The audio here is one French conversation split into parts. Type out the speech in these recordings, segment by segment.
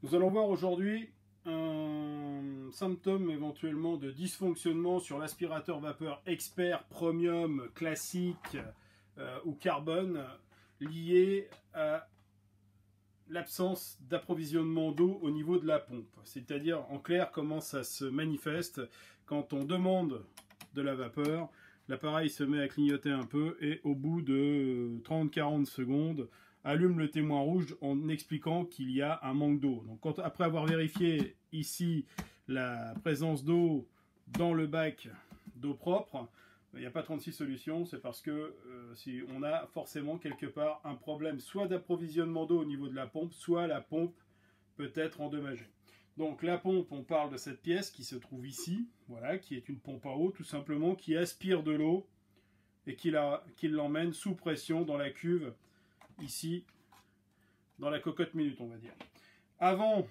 Nous allons voir aujourd'hui un symptôme éventuellement de dysfonctionnement sur l'aspirateur vapeur expert, premium, classique ou carbone lié à l'absence d'approvisionnement d'eau au niveau de la pompe. C'est-à-dire en clair comment ça se manifeste quand on demande de la vapeur, l'appareil se met à clignoter un peu et au bout de 30-40 secondes allume le témoin rouge en expliquant qu'il y a un manque d'eau. Donc après avoir vérifié ici la présence d'eau dans le bac d'eau propre, il n'y a pas 36 solutions, c'est parce que si on a forcément quelque part un problème soit d'approvisionnement d'eau au niveau de la pompe, soit la pompe peut être endommagée. Donc la pompe, on parle de cette pièce qui se trouve ici, voilà, qui est une pompe à eau tout simplement, qui aspire de l'eau et qui l'emmène sous pression dans la cuve, ici, dans la cocotte minute, on va dire. Avant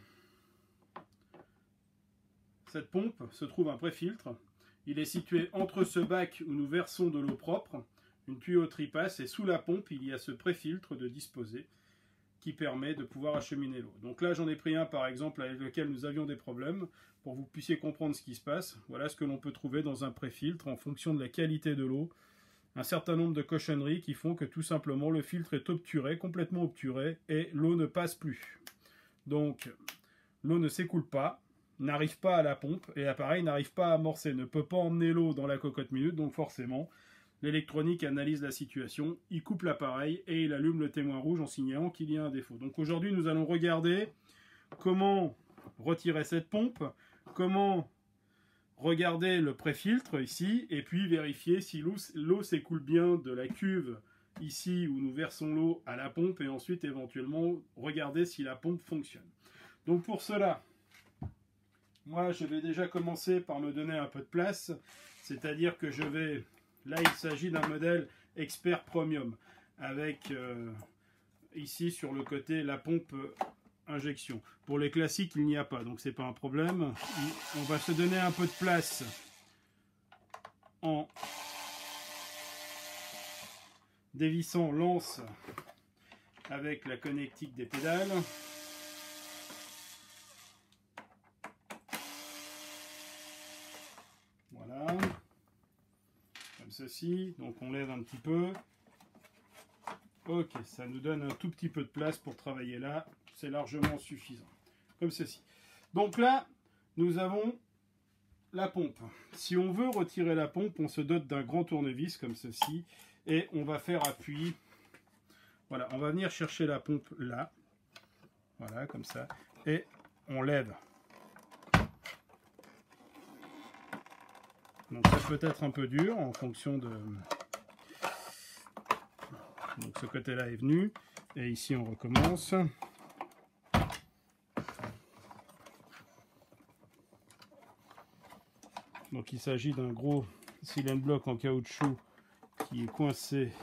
cette pompe se trouve un pré-filtre. Il est situé entre ce bac où nous versons de l'eau propre, une tuyauterie passe, et sous la pompe, il y a ce pré-filtre de disposer qui permet de pouvoir acheminer l'eau. Donc là, j'en ai pris un, par exemple, avec lequel nous avions des problèmes, pour que vous puissiez comprendre ce qui se passe. Voilà ce que l'on peut trouver dans un pré-filtre, en fonction de la qualité de l'eau. Un certain nombre de cochonneries qui font que tout simplement le filtre est obturé, complètement obturé, et l'eau ne passe plus. Donc, l'eau ne s'écoule pas, n'arrive pas à la pompe, et l'appareil n'arrive pas à amorcer, ne peut pas emmener l'eau dans la cocotte minute, donc forcément, l'électronique analyse la situation, il coupe l'appareil et il allume le témoin rouge en signalant qu'il y a un défaut. Donc aujourd'hui, nous allons regarder comment retirer cette pompe, comment regarder le pré-filtre ici, et puis vérifier si l'eau s'écoule bien de la cuve ici où nous versons l'eau à la pompe, et ensuite éventuellement regarder si la pompe fonctionne. Donc pour cela, moi je vais déjà commencer par me donner un peu de place, c'est-à-dire que je vais... Là, il s'agit d'un modèle expert premium avec ici sur le côté la pompe injection. Pour les classiques, il n'y a pas, donc c'est pas un problème. On va se donner un peu de place en dévissant l'anse avec la connectique des pédales. Voilà. Ceci, donc on lève un petit peu. Ok, ça nous donne un tout petit peu de place pour travailler là, c'est largement suffisant, comme ceci. Donc là, nous avons la pompe. Si on veut retirer la pompe, on se dote d'un grand tournevis comme ceci, et on va faire appui. Voilà, on va venir chercher la pompe là, voilà, comme ça, et on lève. Donc ça peut être un peu dur en fonction de... Donc ce côté-là est venu. Et ici on recommence. Donc il s'agit d'un gros cylindre bloc en caoutchouc qui est coincé.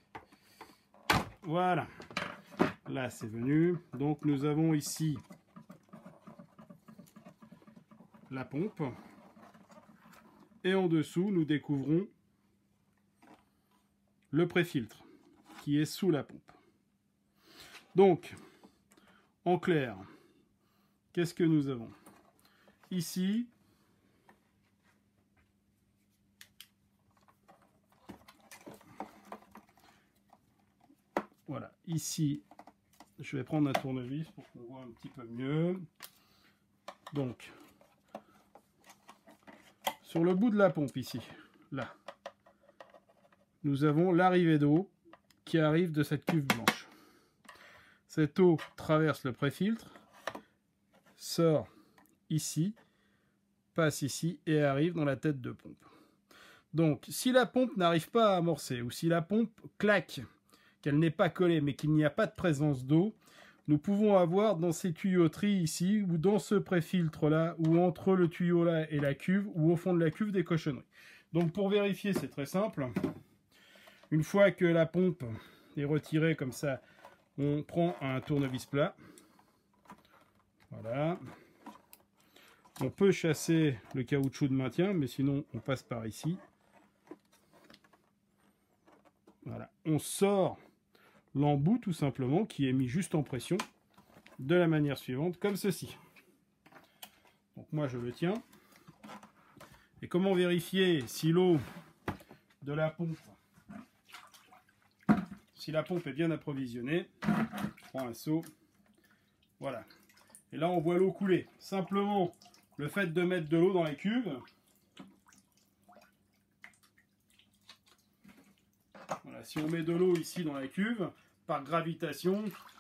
Voilà. Là c'est venu. Donc nous avons ici la pompe. Et en dessous, nous découvrons le pré-filtre qui est sous la pompe. Donc, en clair, qu'est-ce que nous avons? Ici, voilà, ici, je vais prendre un tournevis pour qu'on voit un petit peu mieux. Donc, sur le bout de la pompe ici, là, nous avons l'arrivée d'eau qui arrive de cette cuve blanche. Cette eau traverse le pré-filtre, sort ici, passe ici et arrive dans la tête de pompe. Donc, si la pompe n'arrive pas à amorcer, ou si la pompe claque, qu'elle n'est pas collée, mais qu'il n'y a pas de présence d'eau, nous pouvons avoir dans ces tuyauteries ici, ou dans ce pré-filtre là, ou entre le tuyau là et la cuve, ou au fond de la cuve, des cochonneries. Donc pour vérifier, c'est très simple. Une fois que la pompe est retirée comme ça, on prend un tournevis plat. Voilà. On peut chasser le caoutchouc de maintien, mais sinon on passe par ici. Voilà. On sort l'embout tout simplement qui est mis juste en pression. de la manière suivante, comme ceci. Donc moi je le tiens. Et comment vérifier si l'eau de la pompe, si la pompe est bien approvisionnée? Je prends un seau. Voilà. Et là on voit l'eau couler. Simplement le fait de mettre de l'eau dans la cuve. Voilà, si on met de l'eau ici dans la cuve, par gravitation,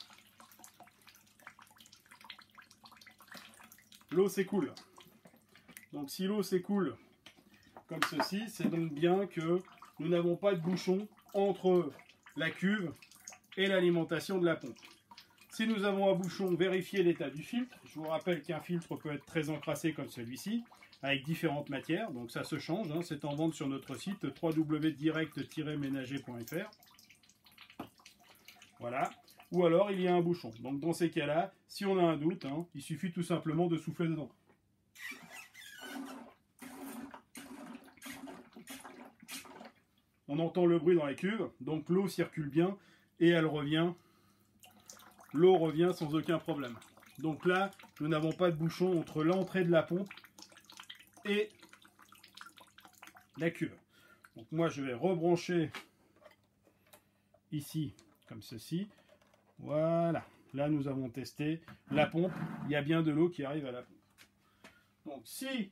l'eau s'écoule. Donc si l'eau s'écoule comme ceci, c'est donc bien que nous n'avons pas de bouchon entre la cuve et l'alimentation de la pompe. Si nous avons un bouchon, vérifiez l'état du filtre. Je vous rappelle qu'un filtre peut être très encrassé comme celui-ci, avec différentes matières, donc ça se change, hein. C'est en vente sur notre site www.direct-ménager.fr. Voilà. Ou alors il y a un bouchon. Donc dans ces cas-là, si on a un doute, hein, il suffit tout simplement de souffler dedans. On entend le bruit dans la cuve, donc l'eau circule bien et elle revient. L'eau revient sans aucun problème. Donc là, nous n'avons pas de bouchon entre l'entrée de la pompe et la cuve. Donc moi, je vais rebrancher ici, comme ceci. Voilà. Là, nous avons testé la pompe. Il y a bien de l'eau qui arrive à la pompe. Donc si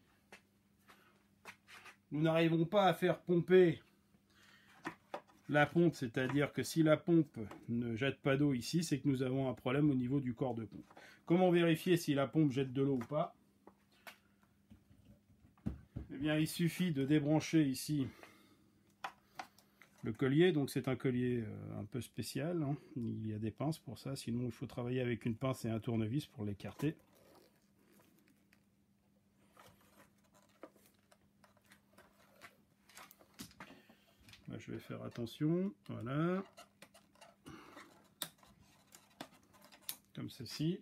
nous n'arrivons pas à faire pomper la pompe, c'est-à-dire que si la pompe ne jette pas d'eau ici, c'est que nous avons un problème au niveau du corps de pompe. Comment vérifier si la pompe jette de l'eau ou pas? Eh bien, il suffit de débrancher ici le collier. Donc c'est un collier un peu spécial, hein. Il y a des pinces pour ça, sinon il faut travailler avec une pince et un tournevis pour l'écarter. Là, je vais faire attention, voilà, comme ceci.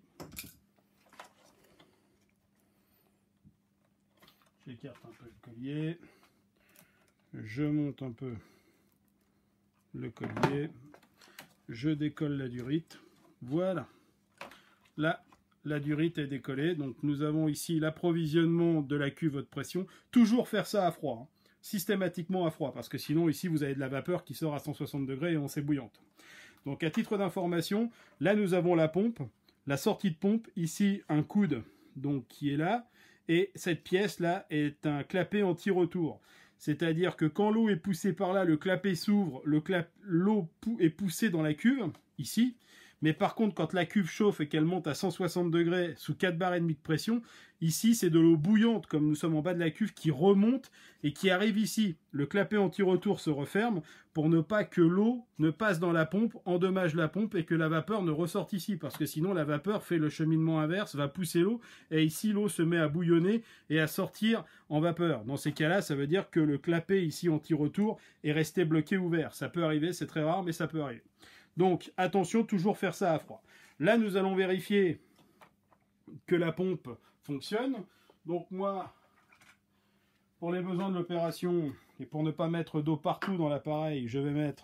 J'écarte un peu le collier, je monte un peu le collier, je décolle la durite, voilà. Là, la durite est décollée, donc nous avons ici l'approvisionnement de la cuve haute pression. Toujours faire ça à froid, hein. Systématiquement à froid, parce que sinon ici vous avez de la vapeur qui sort à 160 degrés et on sait bouillante. Donc à titre d'information, là nous avons la pompe, la sortie de pompe, ici un coude donc qui est là, et cette pièce là est un clapet anti-retour. C'est-à-dire que quand l'eau est poussée par là, le clapet s'ouvre, l'eau est poussée dans la cuve, ici. Mais par contre, quand la cuve chauffe et qu'elle monte à 160 degrés sous 4 bars et demi de pression, ici c'est de l'eau bouillante, comme nous sommes en bas de la cuve, qui remonte et qui arrive ici. Le clapet anti-retour se referme pour ne pas que l'eau ne passe dans la pompe, endommage la pompe et que la vapeur ne ressorte ici. Parce que sinon la vapeur fait le cheminement inverse, va pousser l'eau et ici l'eau se met à bouillonner et à sortir en vapeur. Dans ces cas-là, ça veut dire que le clapet ici anti-retour est resté bloqué ouvert. Ça peut arriver, c'est très rare, mais ça peut arriver. Donc attention, toujours faire ça à froid. Là, nous allons vérifier que la pompe fonctionne. Donc moi, pour les besoins de l'opération, et pour ne pas mettre d'eau partout dans l'appareil, je vais mettre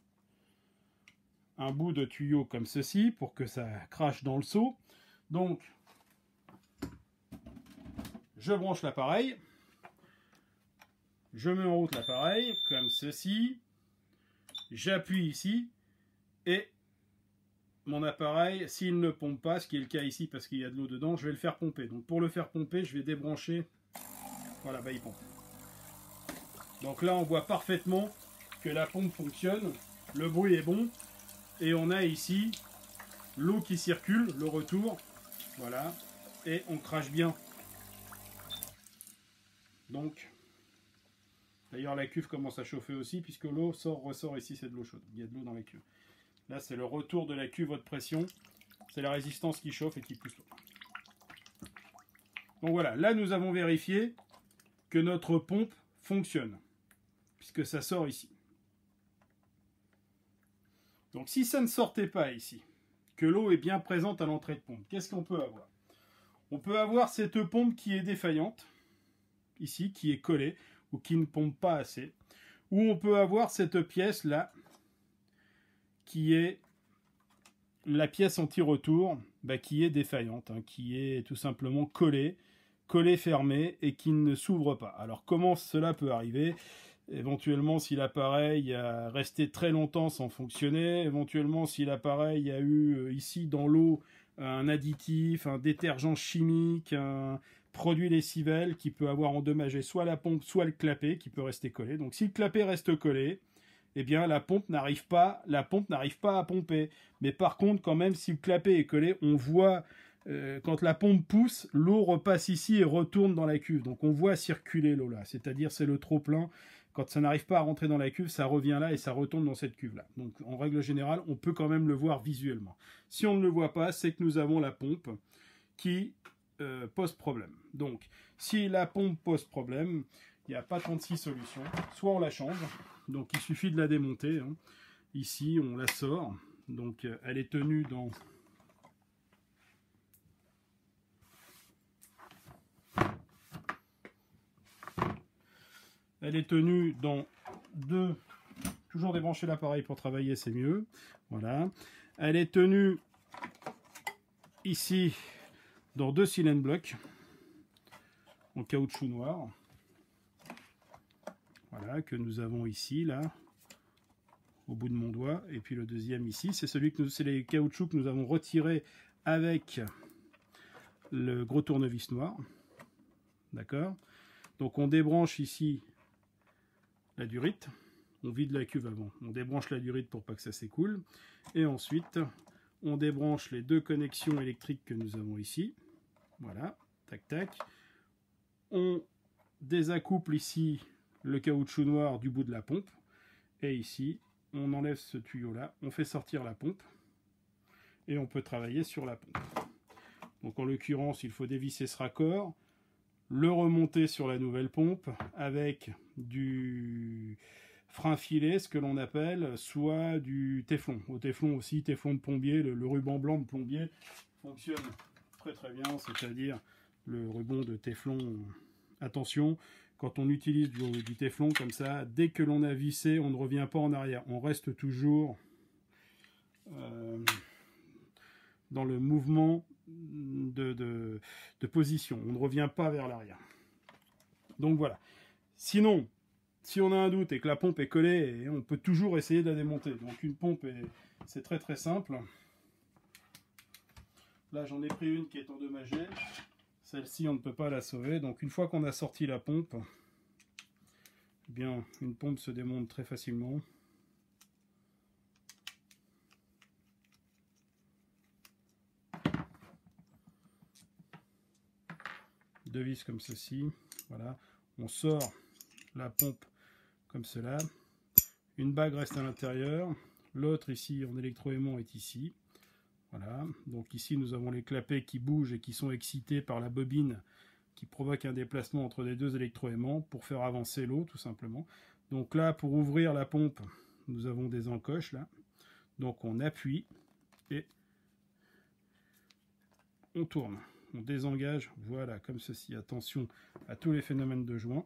un bout de tuyau comme ceci, pour que ça crache dans le seau. Donc, je branche l'appareil, je mets en route l'appareil, comme ceci, j'appuie ici, et mon appareil, s'il ne pompe pas, ce qui est le cas ici parce qu'il y a de l'eau dedans, je vais le faire pomper. Donc pour le faire pomper, je vais débrancher. Voilà, bah il pompe. Donc là, on voit parfaitement que la pompe fonctionne. Le bruit est bon. Et on a ici l'eau qui circule, le retour. Voilà. Et on crache bien. Donc, d'ailleurs, la cuve commence à chauffer aussi puisque l'eau ressort ici, c'est de l'eau chaude. Il y a de l'eau dans la cuve. Là, c'est le retour de la cuve haute pression. C'est la résistance qui chauffe et qui pousse l'eau. Donc voilà, là, nous avons vérifié que notre pompe fonctionne, puisque ça sort ici. Donc si ça ne sortait pas ici, que l'eau est bien présente à l'entrée de pompe, qu'est-ce qu'on peut avoir? On peut avoir cette pompe qui est défaillante, ici, qui est collée, ou qui ne pompe pas assez. Ou on peut avoir cette pièce-là, qui est la pièce anti-retour, qui est défaillante, hein, qui est tout simplement collée fermée et qui ne s'ouvre pas. Alors comment cela peut arriver? Éventuellement si l'appareil a resté très longtemps sans fonctionner, éventuellement si l'appareil a eu ici dans l'eau un additif, un détergent chimique, un produit lessivelle qui peut avoir endommagé soit la pompe, soit le clapet qui peut rester collé. Donc si le clapet reste collé, eh bien la pompe n'arrive pas à pomper. Mais par contre, quand même, si le clapet est collé, on voit quand la pompe pousse, l'eau repasse ici et retourne dans la cuve. Donc on voit circuler l'eau là, c'est-à-dire c'est le trop plein. Quand ça n'arrive pas à rentrer dans la cuve, ça revient là et ça retourne dans cette cuve là. Donc en règle générale, on peut quand même le voir visuellement. Si on ne le voit pas, c'est que nous avons la pompe qui pose problème. Donc si la pompe pose problème, il n'y a pas 36 solutions. Soit on la change, donc il suffit de la démonter. Hein. Ici, on la sort. Donc elle est tenue dans... Elle est tenue dans deux... Toujours débrancher l'appareil pour travailler, c'est mieux. Voilà. Elle est tenue ici dans deux cylindres blocs en caoutchouc noir. Voilà, que nous avons ici, là, au bout de mon doigt. Et puis le deuxième ici, c'est les caoutchoucs que nous avons retirés avec le gros tournevis noir. D'accord? Donc on débranche ici la durite. On vide la cuve avant. On débranche la durite pour pas que ça s'écoule. Et ensuite, on débranche les deux connexions électriques que nous avons ici. Voilà, tac tac. On désaccouple ici le caoutchouc noir du bout de la pompe. Et ici, on enlève ce tuyau-là. On fait sortir la pompe. Et on peut travailler sur la pompe. Donc en l'occurrence, il faut dévisser ce raccord, le remonter sur la nouvelle pompe avec du frein filet, ce que l'on appelle, soit du téflon. Au téflon aussi, téflon de plombier, le ruban blanc de plombier fonctionne très très bien, c'est-à-dire le ruban de téflon. Attention, quand on utilise du téflon comme ça, dès que l'on a vissé, on ne revient pas en arrière, on reste toujours dans le mouvement de position, on ne revient pas vers l'arrière. Donc voilà. Sinon, si on a un doute et que la pompe est collée, on peut toujours essayer de la démonter. Donc une pompe, c'est très très simple. Là j'en ai pris une qui est endommagée. Celle-ci on ne peut pas la sauver. Donc une fois qu'on a sorti la pompe, eh bien une pompe se démonte très facilement. Deux vis comme ceci. Voilà. On sort la pompe comme cela. Une bague reste à l'intérieur. L'autre ici en électroaimant est ici. Voilà. Donc ici nous avons les clapets qui bougent et qui sont excités par la bobine qui provoque un déplacement entre les deux électroaimants pour faire avancer l'eau tout simplement. Donc là pour ouvrir la pompe nous avons des encoches là. Donc on appuie et on tourne. On désengage, voilà, comme ceci. Attention à tous les phénomènes de joint.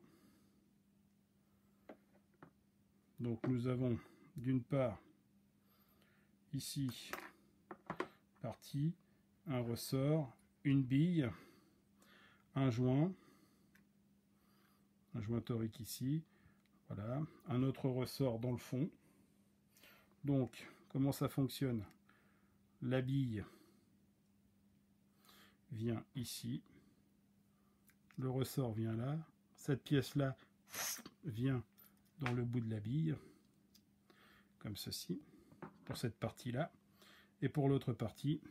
Donc nous avons d'une part ici partie, un ressort, une bille, un joint torique ici, voilà, un autre ressort dans le fond. Donc comment ça fonctionne? La bille vient ici, le ressort vient là, cette pièce là vient dans le bout de la bille, comme ceci, pour cette partie là, et pour l'autre partie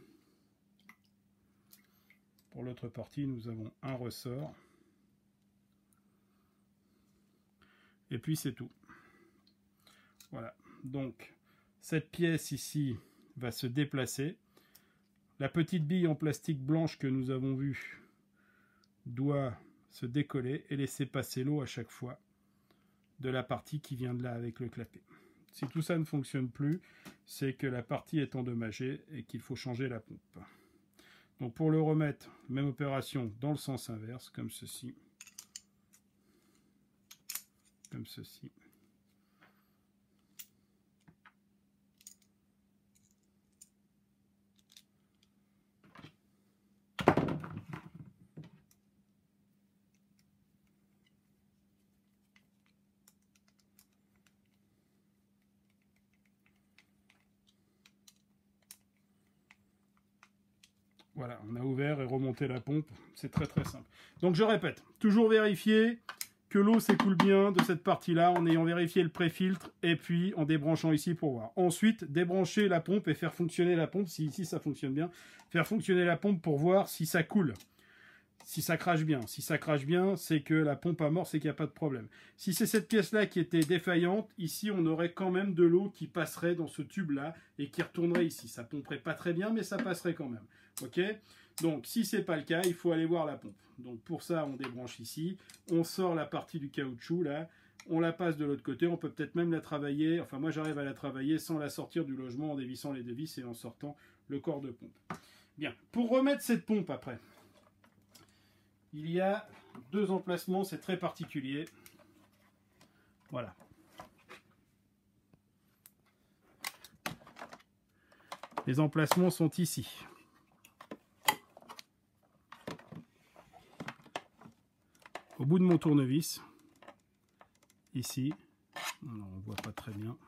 nous avons un ressort, et puis c'est tout. Voilà, donc cette pièce ici va se déplacer. La petite bille en plastique blanche que nous avons vue doit se décoller et laisser passer l'eau à chaque fois de la partie qui vient de là avec le clapet. Si tout ça ne fonctionne plus, c'est que la partie est endommagée et qu'il faut changer la pompe. Donc pour le remettre, même opération dans le sens inverse, comme ceci. Comme ceci. Voilà, on a ouvert et remonté la pompe. C'est très très simple. Donc je répète, toujours vérifier que l'eau s'écoule bien de cette partie-là en ayant vérifié le pré-filtre et puis en débranchant ici pour voir. Ensuite, débrancher la pompe et faire fonctionner la pompe, si ici ça fonctionne bien, faire fonctionner la pompe pour voir si ça coule, si ça crache bien. Si ça crache bien, c'est que la pompe à mort, c'est qu'il n'y a pas de problème. Si c'est cette pièce-là qui était défaillante, ici on aurait quand même de l'eau qui passerait dans ce tube-là et qui retournerait ici. Ça pomperait pas très bien, mais ça passerait quand même. Ok ? Donc, si ce n'est pas le cas, il faut aller voir la pompe. Donc, pour ça, on débranche ici. On sort la partie du caoutchouc, là. On la passe de l'autre côté. On peut peut-être même la travailler. Enfin, moi, j'arrive à la travailler sans la sortir du logement, en dévissant les vis et en sortant le corps de pompe. Bien. Pour remettre cette pompe après, il y a deux emplacements. C'est très particulier. Voilà. Les emplacements sont ici. Au bout de mon tournevis, ici, non, on ne voit pas très bien.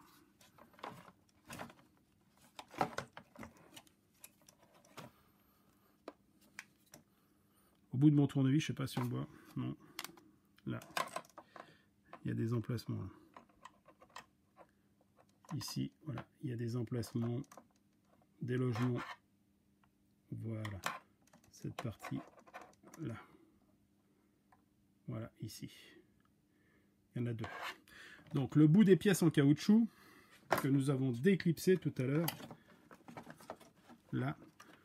Au bout de mon tournevis, je ne sais pas si on voit, non, là, il y a des emplacements. Là. Ici, voilà, il y a des emplacements, des logements, voilà, cette partie là. Voilà, ici. Il y en a deux. Donc, le bout des pièces en caoutchouc que nous avons déclipsé tout à l'heure, là,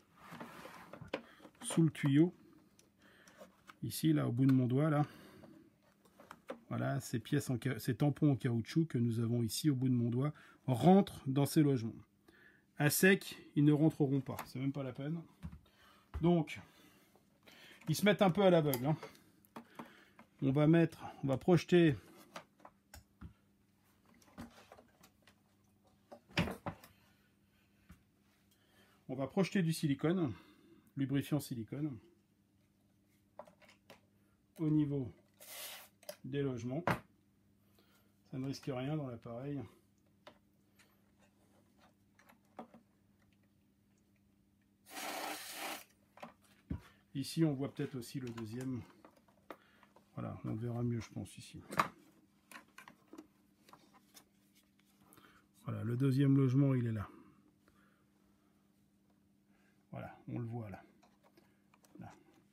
sous le tuyau, ici, là, au bout de mon doigt, là, voilà, ces pièces, ces tampons en caoutchouc que nous avons ici, au bout de mon doigt, rentrent dans ces logements. À sec, ils ne rentreront pas. C'est même pas la peine. Donc, ils se mettent un peu à l'aveugle, hein. On va projeter du silicone, lubrifiant silicone, au niveau des logements. Ça ne risque rien dans l'appareil. Ici, on voit peut-être aussi le deuxième. Voilà, on verra mieux, je pense, ici. Voilà, le deuxième logement, il est là. Voilà, on le voit là. Là.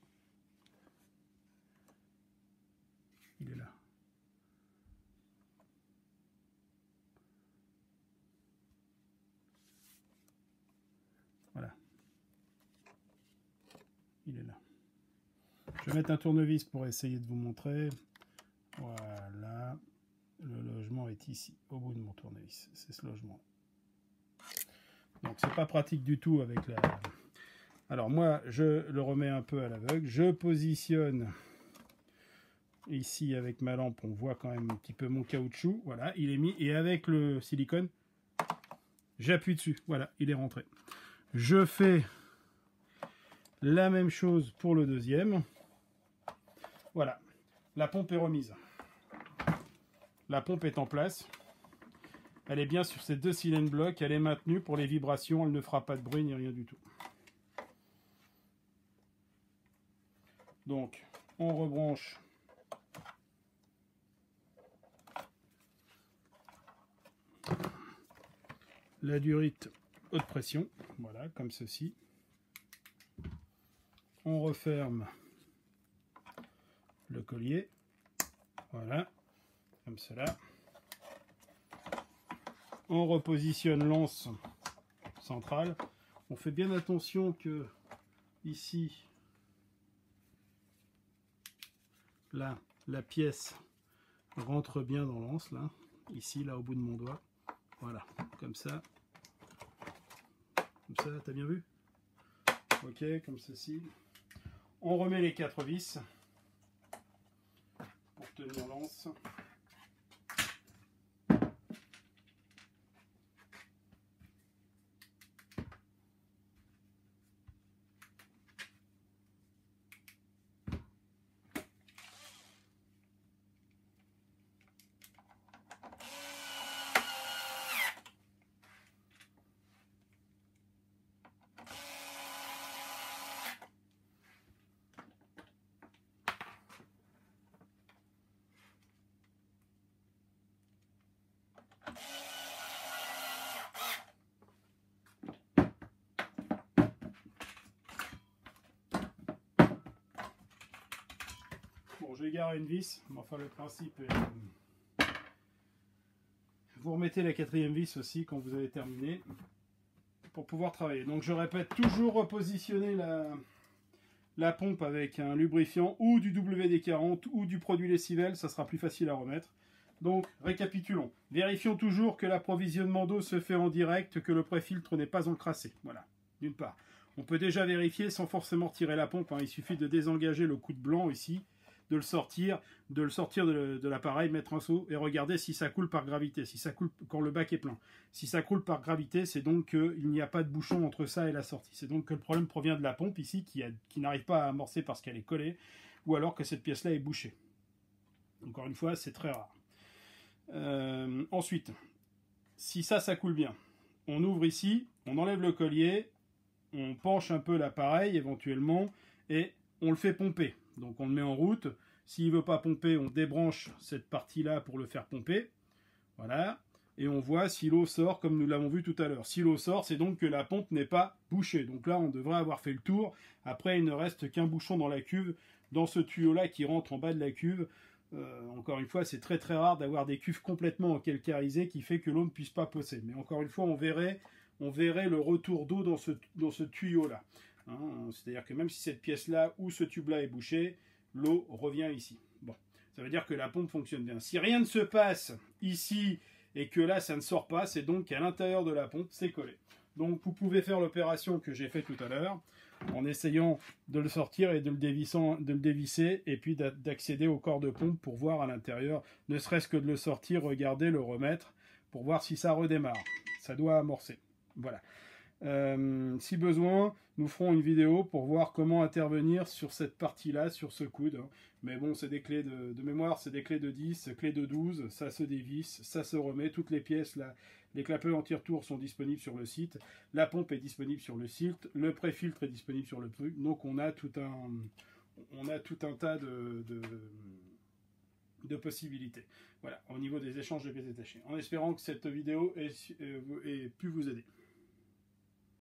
Il est là. Voilà. Il est là. Je vais mettre un tournevis pour essayer de vous montrer. Voilà. Le logement est ici, au bout de mon tournevis. C'est ce logement. Donc, c'est pas pratique du tout avec la... Alors, moi, je le remets un peu à l'aveugle. Je positionne ici avec ma lampe. On voit quand même un petit peu mon caoutchouc. Voilà, il est mis. Et avec le silicone, j'appuie dessus. Voilà, il est rentré. Je fais la même chose pour le deuxième. Voilà, la pompe est remise. La pompe est en place. Elle est bien sur ces deux cylindres blocs. Elle est maintenue pour les vibrations. Elle ne fera pas de bruit ni rien du tout. Donc, on rebranche la durite haute pression. Voilà, comme ceci. On referme le collier. Voilà, comme cela. On repositionne l'anse centrale. On fait bien attention que ici, là, la pièce rentre bien dans l'anse, là. Ici, là, au bout de mon doigt. Voilà, comme ça. Comme ça, t'as bien vu? Ok, comme ceci. On remet les 4 vis pour tenir l'anse. Bon, j'ai garé une vis, mais enfin le principe est... Vous remettez la 4e vis aussi quand vous avez terminé pour pouvoir travailler. Donc je répète, toujours repositionner la pompe avec un lubrifiant ou du WD-40 ou du produit lessivelle, ça sera plus facile à remettre. Donc récapitulons. Vérifions toujours que l'approvisionnement d'eau se fait en direct, que le préfiltre n'est pas encrassé. Voilà, d'une part. On peut déjà vérifier sans forcément retirer la pompe, hein. Il suffit de désengager le coude blanc ici, de le sortir de l'appareil, mettre un seau et regarder si ça coule par gravité, si ça coule quand le bac est plein. Si ça coule par gravité, c'est donc qu'il n'y a pas de bouchon entre ça et la sortie. C'est donc que le problème provient de la pompe ici qui n'arrive pas à amorcer parce qu'elle est collée, ou alors que cette pièce-là est bouchée. Encore une fois, c'est très rare. Ensuite, si ça coule bien, on ouvre ici, on enlève le collier, on penche un peu l'appareil éventuellement et on le fait pomper. Donc on le met en route. S'il ne veut pas pomper, on débranche cette partie-là pour le faire pomper. Voilà. Et on voit si l'eau sort comme nous l'avons vu tout à l'heure. Si l'eau sort, c'est donc que la pompe n'est pas bouchée. Donc là, on devrait avoir fait le tour. Après, il ne reste qu'un bouchon dans la cuve, dans ce tuyau-là qui rentre en bas de la cuve. Encore une fois, c'est très très rare d'avoir des cuves complètement calcarisées qui fait que l'eau ne puisse pas passer. Mais encore une fois, on verrait le retour d'eau dans ce tuyau-là. Hein, c'est-à-dire que même si cette pièce-là ou ce tube-là est bouché, l'eau revient ici. Bon, ça veut dire que la pompe fonctionne bien. Si rien ne se passe ici et que là, ça ne sort pas, c'est donc qu'à l'intérieur de la pompe, c'est collé. Donc, vous pouvez faire l'opération que j'ai faite tout à l'heure, en essayant de le sortir et de le dévisser, et puis d'accéder au corps de pompe pour voir à l'intérieur, ne serait-ce que de le sortir, regarder, le remettre, pour voir si ça redémarre. Ça doit amorcer. Voilà. Si besoin, nous ferons une vidéo pour voir comment intervenir sur cette partie-là, sur ce coude. Mais bon, c'est des clés de mémoire, c'est des clés de 10, clés de 12, ça se dévisse, ça se remet. Toutes les pièces, là, les clapets anti-retour sont disponibles sur le site. La pompe est disponible sur le site. Le préfiltre est disponible sur le truc. Donc on a tout un tas de possibilités. Voilà, au niveau des échanges de pièces détachées. En espérant que cette vidéo ait pu vous aider.